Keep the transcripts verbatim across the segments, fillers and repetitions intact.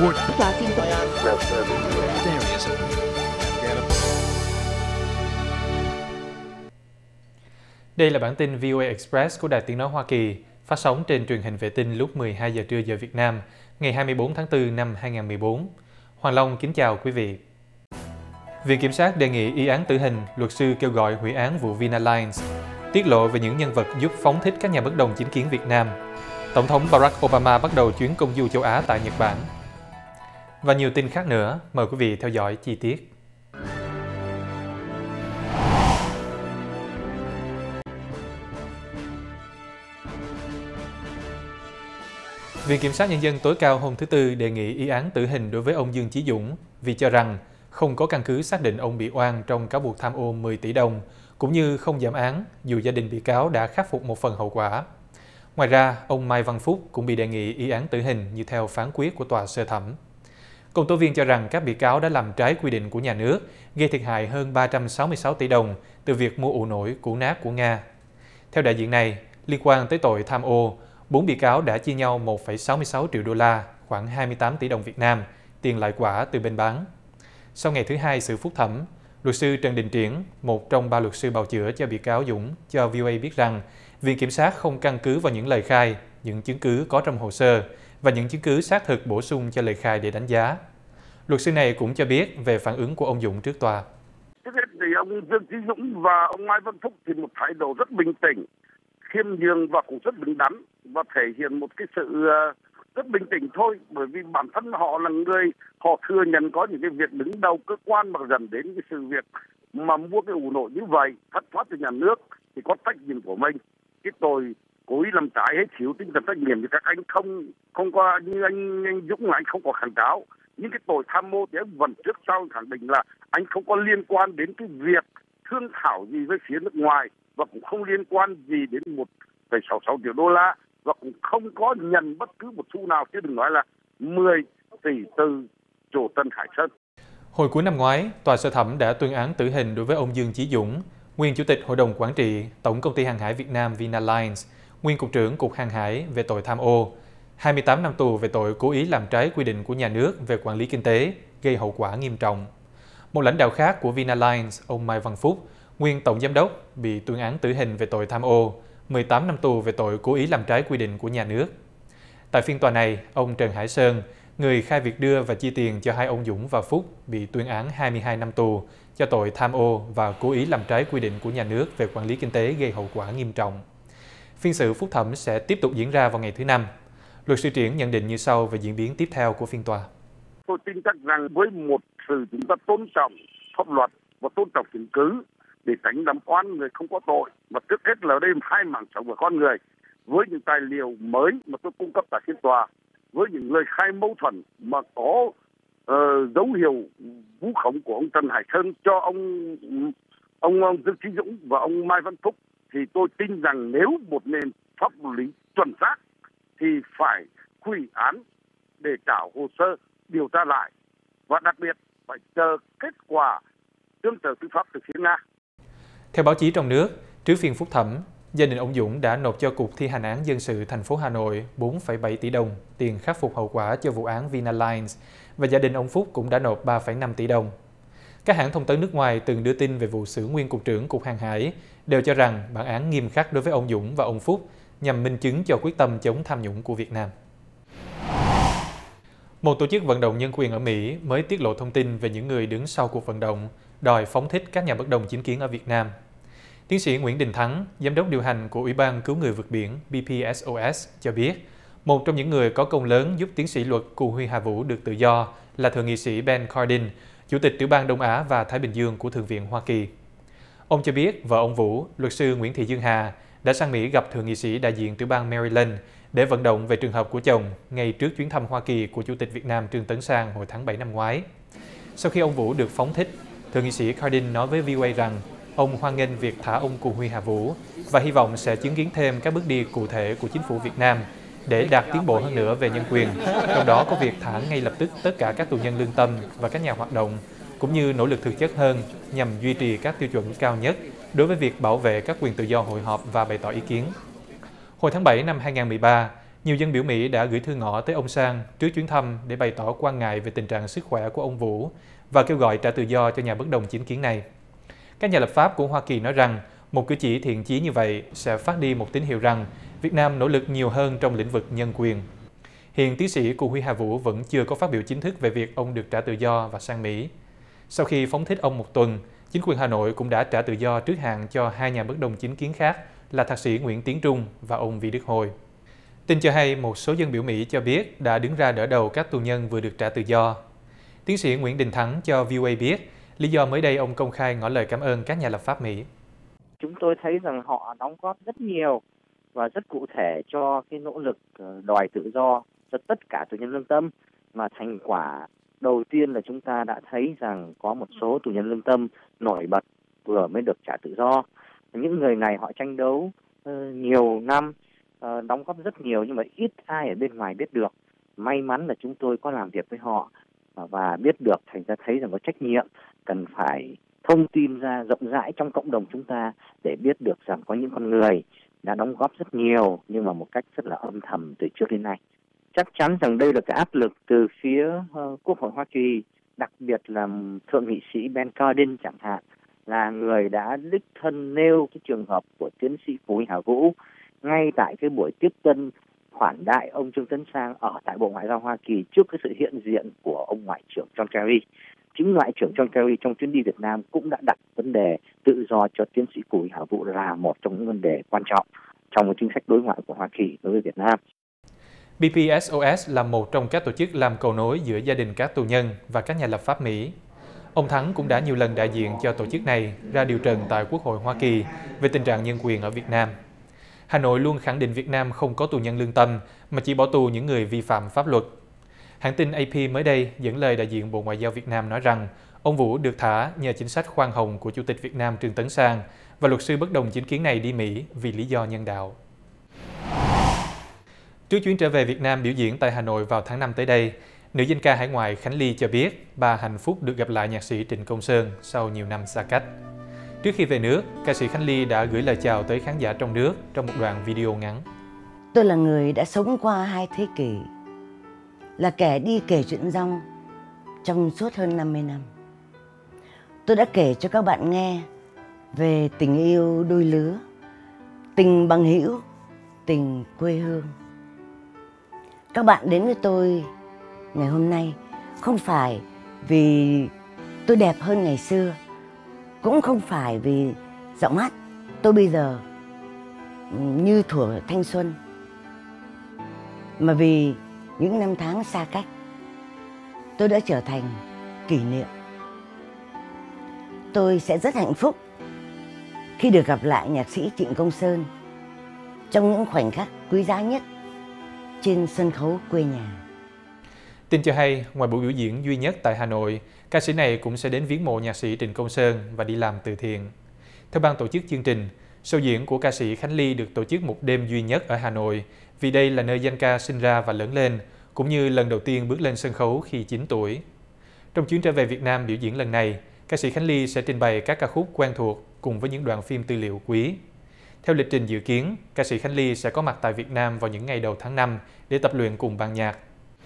Tòa phiên tòa. Đây là bản tin vê o a Express của Đài Tiếng Nói Hoa Kỳ, phát sóng trên truyền hình vệ tinh lúc mười hai giờ trưa giờ Việt Nam, ngày hai mươi bốn tháng tư năm hai nghìn mười bốn. Hoàng Long kính chào quý vị. Viện Kiểm sát đề nghị y án tử hình, luật sư kêu gọi hủy án vụ Vinalines, tiết lộ về những nhân vật giúp phóng thích các nhà bất đồng chính kiến Việt Nam. Tổng thống Barack Obama bắt đầu chuyến công du châu Á tại Nhật Bản. Và nhiều tin khác nữa, mời quý vị theo dõi chi tiết. Viện Kiểm sát Nhân dân tối cao hôm thứ Tư đề nghị y án tử hình đối với ông Dương Chí Dũng vì cho rằng không có căn cứ xác định ông bị oan trong cáo buộc tham ô mười tỷ đồng, cũng như không giảm án dù gia đình bị cáo đã khắc phục một phần hậu quả. Ngoài ra, ông Mai Văn Phúc cũng bị đề nghị y án tử hình như theo phán quyết của tòa sơ thẩm. Công tố viên cho rằng các bị cáo đã làm trái quy định của nhà nước, gây thiệt hại hơn ba trăm sáu mươi sáu tỷ đồng từ việc mua ụ nổi củ nát của Nga. Theo đại diện này, liên quan tới tội tham ô, bốn bị cáo đã chia nhau một phẩy sáu mươi sáu triệu đô la, khoảng hai mươi tám tỷ đồng Việt Nam, tiền lại quả từ bên bán. Sau ngày thứ hai xử phúc thẩm, luật sư Trần Đình Triển, một trong ba luật sư bào chữa cho bị cáo Dũng, cho vê o a biết rằng Viện Kiểm sát không căn cứ vào những lời khai, những chứng cứ có trong hồ sơ và những chứng cứ xác thực bổ sung cho lời khai để đánh giá. Luật sư này cũng cho biết về phản ứng của ông Dũng trước tòa. Trước hết thì ông Dương Chí Dũng và ông Mai Văn Phúc thì một thái độ rất bình tĩnh, khiêm nhường và cũng rất đứng đắn và thể hiện một cái sự rất bình tĩnh thôi, bởi vì bản thân họ là người họ thừa nhận có những cái việc đứng đầu cơ quan mà dẫn đến cái sự việc mà mua cái ủ nổi như vậy thất thoát từ nhà nước thì có trách nhiệm của mình. Cái tội cố ý làm trái hay thiếu tinh thần trách nhiệm thì các anh không không có như anh, anh Dũng là anh không có kháng cáo, nhưng cái tội tham mô thì anh vẫn trước sau khẳng định là anh không có liên quan đến cái việc thương thảo gì với phía nước ngoài và cũng không liên quan gì đến một phẩy sáu mươi sáu triệu đô la và cũng không có nhận bất cứ một xu nào, chứ đừng nói là mười tỷ từ chỗ Tân Hải Sơn. Hồi cuối năm ngoái, tòa sơ thẩm đã tuyên án tử hình đối với ông Dương Chí Dũng, nguyên chủ tịch Hội đồng Quản trị Tổng công ty Hàng hải Việt Nam Vinalines, nguyên cục trưởng Cục Hàng hải về tội tham ô, hai mươi tám năm tù về tội cố ý làm trái quy định của nhà nước về quản lý kinh tế, gây hậu quả nghiêm trọng. Một lãnh đạo khác của Vinalines, ông Mai Văn Phúc, nguyên tổng giám đốc, bị tuyên án tử hình về tội tham ô, mười tám năm tù về tội cố ý làm trái quy định của nhà nước. Tại phiên tòa này, ông Trần Hải Sơn, người khai việc đưa và chi tiền cho hai ông Dũng và Phúc, bị tuyên án hai mươi hai năm tù cho tội tham ô và cố ý làm trái quy định của nhà nước về quản lý kinh tế gây hậu quả nghiêm trọng. Phiên xử phúc thẩm sẽ tiếp tục diễn ra vào ngày thứ Năm. Luật sư Triển nhận định như sau về diễn biến tiếp theo của phiên tòa. Tôi tin chắc rằng với một sự chúng ta tôn trọng pháp luật và tôn trọng chứng cứ để tránh làm oan người không có tội, và trước hết là ở đây hai mạng sống của con người, với những tài liệu mới mà tôi cung cấp tại phiên tòa, với những lời khai mâu thuẫn mà có uh, dấu hiệu vu khống của ông Trần Hải Sơn cho ông ông, ông Dương Chí Dũng và ông Mai Văn Phúc, thì tôi tin rằng nếu một nền pháp lý chuẩn xác thì phải hủy án để trả hồ sơ điều tra lại, và đặc biệt phải chờ kết quả tương trợ tư pháp từ phía Nga. Theo báo chí trong nước, trước phiên phúc thẩm, gia đình ông Dũng đã nộp cho Cục Thi hành án dân sự thành phố Hà Nội bốn phẩy bảy tỷ đồng tiền khắc phục hậu quả cho vụ án Vinalines, và gia đình ông Phúc cũng đã nộp ba phẩy năm tỷ đồng. Các hãng thông tấn nước ngoài từng đưa tin về vụ xử nguyên Cục trưởng Cục Hàng hải đều cho rằng bản án nghiêm khắc đối với ông Dũng và ông Phúc nhằm minh chứng cho quyết tâm chống tham nhũng của Việt Nam. Một tổ chức vận động nhân quyền ở Mỹ mới tiết lộ thông tin về những người đứng sau cuộc vận động đòi phóng thích các nhà bất đồng chính kiến ở Việt Nam. Tiến sĩ Nguyễn Đình Thắng, giám đốc điều hành của Ủy ban Cứu người vượt biển B P S O S cho biết, một trong những người có công lớn giúp tiến sĩ luật Cù Huy Hà Vũ được tự do là thượng nghị sĩ Ben Cardin, chủ tịch tiểu bang Đông Á và Thái Bình Dương của Thượng viện Hoa Kỳ. Ông cho biết vợ ông Vũ, luật sư Nguyễn Thị Dương Hà, đã sang Mỹ gặp thượng nghị sĩ đại diện tiểu bang Maryland để vận động về trường hợp của chồng ngay trước chuyến thăm Hoa Kỳ của Chủ tịch Việt Nam Trương Tấn Sang hồi tháng bảy năm ngoái. Sau khi ông Vũ được phóng thích, thượng nghị sĩ Cardin nói với vê o a rằng ông hoan nghênh việc thả ông Cù Huy Hà Vũ và hy vọng sẽ chứng kiến thêm các bước đi cụ thể của chính phủ Việt Nam để đạt tiến bộ hơn nữa về nhân quyền, trong đó có việc thả ngay lập tức tất cả các tù nhân lương tâm và các nhà hoạt động, cũng như nỗ lực thực chất hơn nhằm duy trì các tiêu chuẩn cao nhất đối với việc bảo vệ các quyền tự do hội họp và bày tỏ ý kiến. Hồi tháng bảy năm hai nghìn không trăm mười ba, Nhiều dân biểu Mỹ đã gửi thư ngỏ tới ông Sang trước chuyến thăm để bày tỏ quan ngại về tình trạng sức khỏe của ông Vũ và kêu gọi trả tự do cho nhà bất đồng chính kiến này. Các nhà lập pháp của Hoa Kỳ nói rằng một cử chỉ thiện chí như vậy sẽ phát đi một tín hiệu rằng Việt Nam nỗ lực nhiều hơn trong lĩnh vực nhân quyền. Hiện tiến sĩ Cù Huy Hà Vũ vẫn chưa có phát biểu chính thức về việc ông được trả tự do và sang Mỹ. Sau khi phóng thích ông một tuần, chính quyền Hà Nội cũng đã trả tự do trước hạn cho hai nhà bất đồng chính kiến khác là thạc sĩ Nguyễn Tiến Trung và ông Vi Đức Hồi. Tin cho hay một số dân biểu Mỹ cho biết đã đứng ra đỡ đầu các tù nhân vừa được trả tự do. Tiến sĩ Nguyễn Đình Thắng cho vê o a biết lý do mới đây ông công khai ngỏ lời cảm ơn các nhà lập pháp Mỹ. Chúng tôi thấy rằng họ đóng góp rất nhiều và rất cụ thể cho cái nỗ lực đòi tự do cho tất cả tù nhân lương tâm, mà thành quả đầu tiên là chúng ta đã thấy rằng có một số tù nhân lương tâm nổi bật vừa mới được trả tự do. Những người này họ tranh đấu uh, nhiều năm, uh, đóng góp rất nhiều nhưng mà ít ai ở bên ngoài biết được. May mắn là chúng tôi có làm việc với họ và biết được, thành ra thấy rằng có trách nhiệm cần phải thông tin ra rộng rãi trong cộng đồng chúng ta để biết được rằng có những con người đã đóng góp rất nhiều nhưng mà một cách rất là âm thầm từ trước đến nay. Chắc chắn rằng đây là cái áp lực từ phía uh, Quốc hội Hoa Kỳ, đặc biệt là Thượng nghị sĩ Ben Cardin chẳng hạn, là người đã đích thân nêu cái trường hợp của tiến sĩ Cù Huy Hà Vũ ngay tại cái buổi tiếp tân khoản đại ông Trương Tấn Sang ở tại Bộ Ngoại giao Hoa Kỳ trước cái sự hiện diện của ông Ngoại trưởng John Kerry. Chính Ngoại trưởng John Kerry trong chuyến đi Việt Nam cũng đã đặt vấn đề tự do cho tiến sĩ Cù Huy Hà Vũ là một trong những vấn đề quan trọng trong một chính sách đối ngoại của Hoa Kỳ đối với Việt Nam. bê pê ét o ét là một trong các tổ chức làm cầu nối giữa gia đình các tù nhân và các nhà lập pháp Mỹ. Ông Thắng cũng đã nhiều lần đại diện cho tổ chức này ra điều trần tại Quốc hội Hoa Kỳ về tình trạng nhân quyền ở Việt Nam. Hà Nội luôn khẳng định Việt Nam không có tù nhân lương tâm mà chỉ bỏ tù những người vi phạm pháp luật. Hãng tin a pê mới đây dẫn lời đại diện Bộ Ngoại giao Việt Nam nói rằng ông Vũ được thả nhờ chính sách khoan hồng của Chủ tịch Việt Nam Trương Tấn Sang và luật sư bất đồng chính kiến này đi Mỹ vì lý do nhân đạo. Trước chuyến trở về Việt Nam biểu diễn tại Hà Nội vào tháng năm tới đây, nữ danh ca hải ngoại Khánh Ly cho biết bà hạnh phúc được gặp lại nhạc sĩ Trịnh Công Sơn sau nhiều năm xa cách. Trước khi về nước, ca sĩ Khánh Ly đã gửi lời chào tới khán giả trong nước trong một đoạn video ngắn. Tôi là người đã sống qua hai thế kỷ, là kẻ đi kể chuyện rong trong suốt hơn năm mươi năm. Tôi đã kể cho các bạn nghe về tình yêu đôi lứa, tình bằng hữu, tình quê hương. Các bạn đến với tôi ngày hôm nay không phải vì tôi đẹp hơn ngày xưa, cũng không phải vì giọng hát tôi bây giờ như thuở thanh xuân, mà vì những năm tháng xa cách tôi đã trở thành kỷ niệm. Tôi sẽ rất hạnh phúc khi được gặp lại nhạc sĩ Trịnh Công Sơn trong những khoảnh khắc quý giá nhất trên sân khấu quê nhà. Tin cho hay, ngoài buổi biểu diễn duy nhất tại Hà Nội, ca sĩ này cũng sẽ đến viếng mộ nhạc sĩ Trịnh Công Sơn và đi làm từ thiện. Theo ban tổ chức chương trình, show diễn của ca sĩ Khánh Ly được tổ chức một đêm duy nhất ở Hà Nội vì đây là nơi danh ca sinh ra và lớn lên, cũng như lần đầu tiên bước lên sân khấu khi chín tuổi. Trong chuyến trở về Việt Nam biểu diễn lần này, ca sĩ Khánh Ly sẽ trình bày các ca khúc quen thuộc cùng với những đoạn phim tư liệu quý. Theo lịch trình dự kiến, ca sĩ Khánh Ly sẽ có mặt tại Việt Nam vào những ngày đầu tháng năm để tập luyện cùng ban nhạc.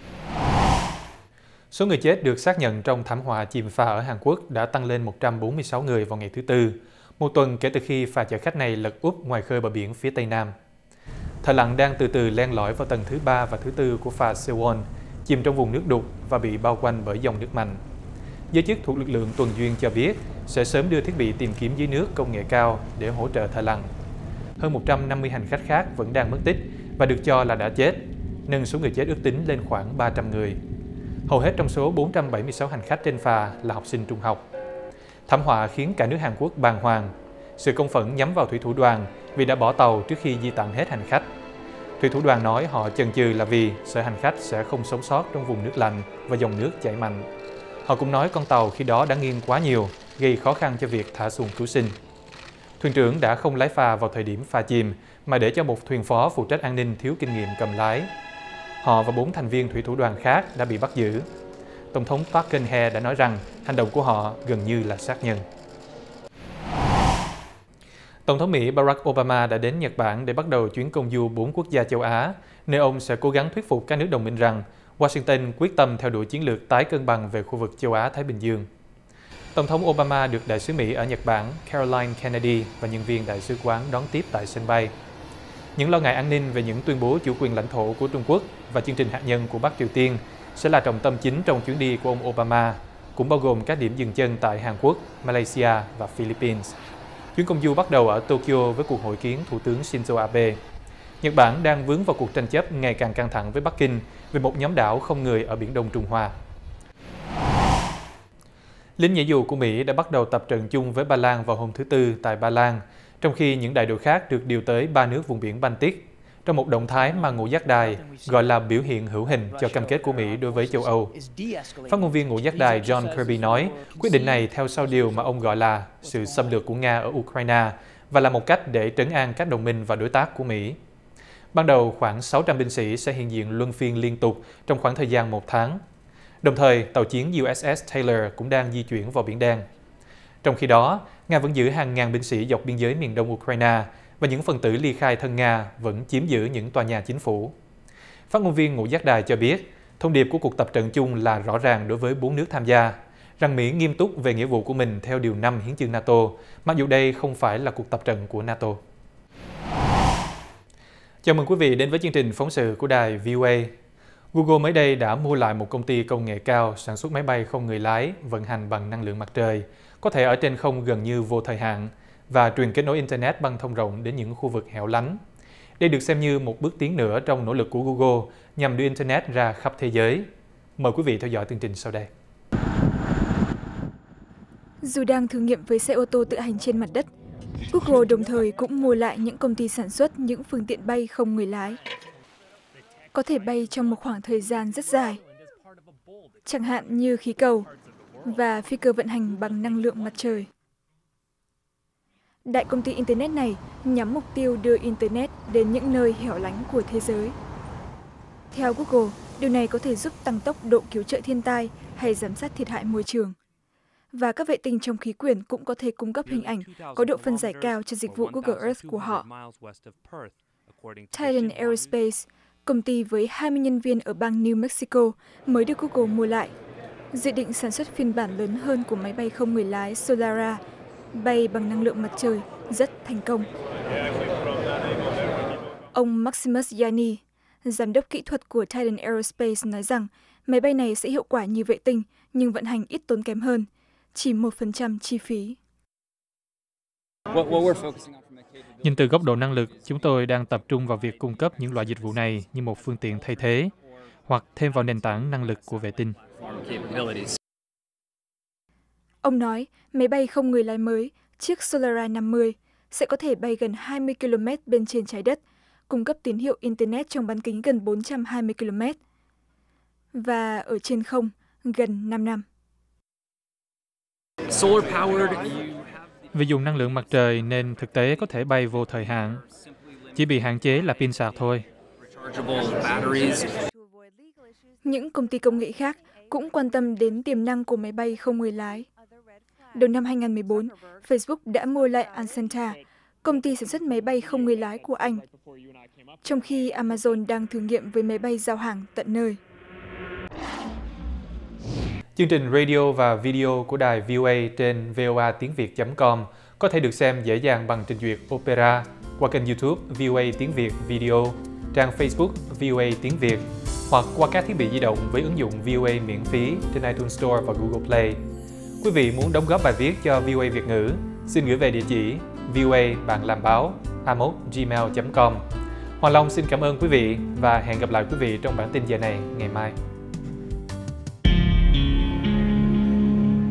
Số người chết được xác nhận trong thảm họa chìm phà ở Hàn Quốc đã tăng lên một trăm bốn mươi sáu người vào ngày thứ Tư, một tuần kể từ khi phà chở khách này lật úp ngoài khơi bờ biển phía Tây Nam. Thợ lặn đang từ từ len lỏi vào tầng thứ ba và thứ tư của phà Sewon, chìm trong vùng nước đục và bị bao quanh bởi dòng nước mạnh. Giới chức thuộc lực lượng tuần duyên cho biết sẽ sớm đưa thiết bị tìm kiếm dưới nước công nghệ cao để hỗ trợ thợ lặn. Hơn một trăm năm mươi hành khách khác vẫn đang mất tích và được cho là đã chết, nâng số người chết ước tính lên khoảng ba trăm người. Hầu hết trong số bốn trăm bảy mươi sáu hành khách trên phà là học sinh trung học. Thảm họa khiến cả nước Hàn Quốc bàng hoàng. Sự công phẫn nhắm vào thủy thủ đoàn vì đã bỏ tàu trước khi di tản hết hành khách. Thủy thủ đoàn nói họ chần chừ là vì sợ hành khách sẽ không sống sót trong vùng nước lạnh và dòng nước chảy mạnh. Họ cũng nói con tàu khi đó đã nghiêng quá nhiều, gây khó khăn cho việc thả xuồng cứu sinh. Thuyền trưởng đã không lái phà vào thời điểm phà chìm, mà để cho một thuyền phó phụ trách an ninh thiếu kinh nghiệm cầm lái. Họ và bốn thành viên thủy thủ đoàn khác đã bị bắt giữ. Tổng thống Park Geun-hye đã nói rằng hành động của họ gần như là sát nhân. Tổng thống Mỹ Barack Obama đã đến Nhật Bản để bắt đầu chuyến công du bốn quốc gia châu Á, nơi ông sẽ cố gắng thuyết phục các nước đồng minh rằng Washington quyết tâm theo đuổi chiến lược tái cân bằng về khu vực châu Á-Thái Bình Dương. Tổng thống Obama được đại sứ Mỹ ở Nhật Bản Caroline Kennedy và nhân viên đại sứ quán đón tiếp tại sân bay. Những lo ngại an ninh về những tuyên bố chủ quyền lãnh thổ của Trung Quốc và chương trình hạt nhân của Bắc Triều Tiên sẽ là trọng tâm chính trong chuyến đi của ông Obama, cũng bao gồm các điểm dừng chân tại Hàn Quốc, Malaysia và Philippines. Chuyến công du bắt đầu ở Tokyo với cuộc hội kiến Thủ tướng Shinzo Abe. Nhật Bản đang vướng vào cuộc tranh chấp ngày càng căng thẳng với Bắc Kinh về một nhóm đảo không người ở Biển Đông Trung Hoa. Lính nhảy dù của Mỹ đã bắt đầu tập trận chung với Ba Lan vào hôm thứ Tư tại Ba Lan, trong khi những đại đội khác được điều tới ba nước vùng biển Baltic, trong một động thái mà Ngũ Giác Đài gọi là biểu hiện hữu hình cho cam kết của Mỹ đối với châu Âu. Phát ngôn viên Ngũ Giác Đài John Kirby nói, quyết định này theo sau điều mà ông gọi là sự xâm lược của Nga ở Ukraine và là một cách để trấn an các đồng minh và đối tác của Mỹ. Ban đầu, khoảng sáu trăm binh sĩ sẽ hiện diện luân phiên liên tục trong khoảng thời gian một tháng. Đồng thời, tàu chiến u ét ét Taylor cũng đang di chuyển vào Biển Đen. Trong khi đó, Nga vẫn giữ hàng ngàn binh sĩ dọc biên giới miền đông Ukraine và những phần tử ly khai thân Nga vẫn chiếm giữ những tòa nhà chính phủ. Phát ngôn viên Ngũ Giác Đài cho biết, thông điệp của cuộc tập trận chung là rõ ràng đối với bốn nước tham gia, rằng Mỹ nghiêm túc về nghĩa vụ của mình theo Điều năm Hiến chương NATO, mặc dù đây không phải là cuộc tập trận của NATO. Chào mừng quý vị đến với chương trình phóng sự của đài vê o a. Google mới đây đã mua lại một công ty công nghệ cao sản xuất máy bay không người lái vận hành bằng năng lượng mặt trời, có thể ở trên không gần như vô thời hạn và truyền kết nối Internet băng thông rộng đến những khu vực hẻo lánh. Đây được xem như một bước tiến nữa trong nỗ lực của Google nhằm đưa Internet ra khắp thế giới. Mời quý vị theo dõi chương trình sau đây. Dù đang thử nghiệm với xe ô tô tự hành trên mặt đất, Google đồng thời cũng mua lại những công ty sản xuất những phương tiện bay không người lái. Có thể bay trong một khoảng thời gian rất dài, chẳng hạn như khí cầu và phi cơ vận hành bằng năng lượng mặt trời. Đại công ty Internet này nhắm mục tiêu đưa Internet đến những nơi hẻo lánh của thế giới. Theo Google, điều này có thể giúp tăng tốc độ cứu trợ thiên tai hay giám sát thiệt hại môi trường. Và các vệ tinh trong khí quyển cũng có thể cung cấp hình ảnh có độ phân giải cao cho dịch vụ Google Earth của họ. Titan Aerospace, công ty với hai mươi nhân viên ở bang New Mexico, mới được Google mua lại, dự định sản xuất phiên bản lớn hơn của máy bay không người lái Solara, bay bằng năng lượng mặt trời, rất thành công. Ông Maximus Yanni, giám đốc kỹ thuật của Titan Aerospace nói rằng máy bay này sẽ hiệu quả như vệ tinh nhưng vận hành ít tốn kém hơn, chỉ một phần trăm chi phí. Nhìn từ góc độ năng lực, chúng tôi đang tập trung vào việc cung cấp những loại dịch vụ này như một phương tiện thay thế hoặc thêm vào nền tảng năng lực của vệ tinh. Ông nói, máy bay không người lái mới, chiếc Solara năm mươi, sẽ có thể bay gần hai mươi ki lô mét bên trên trái đất, cung cấp tín hiệu Internet trong bán kính gần bốn trăm hai mươi ki lô mét và ở trên không gần năm năm. Vì dùng năng lượng mặt trời nên thực tế có thể bay vô thời hạn, chỉ bị hạn chế là pin sạc thôi. Những công ty công nghệ khác cũng quan tâm đến tiềm năng của máy bay không người lái. Đầu năm hai nghìn không trăm mười bốn, Facebook đã mua lại Ansanta, công ty sản xuất máy bay không người lái của Anh, trong khi Amazon đang thử nghiệm với máy bay giao hàng tận nơi. Chương trình radio và video của đài vê o a trên voa tiếng việt chấm com có thể được xem dễ dàng bằng trình duyệt Opera, qua kênh YouTube vê o a tiếng Việt Video, trang Facebook vê o a tiếng Việt, hoặc qua các thiết bị di động với ứng dụng vê o a miễn phí trên iTunes Store và Google Play. Quý vị muốn đóng góp bài viết cho vê o a Việt ngữ, xin gửi về địa chỉ voa bạn làm báo a m o gmail chấm com. Hoàng Long xin cảm ơn quý vị và hẹn gặp lại quý vị trong bản tin giờ này ngày mai.